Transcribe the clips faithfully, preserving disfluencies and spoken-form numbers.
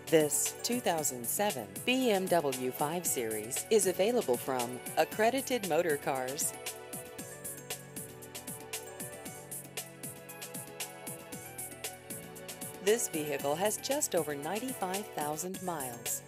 This two thousand seven B M W five Series is available from Accredited Motorcars. This vehicle has just over ninety-five thousand miles.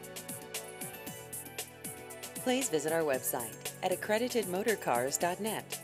Please visit our website at accredited motorcars dot net.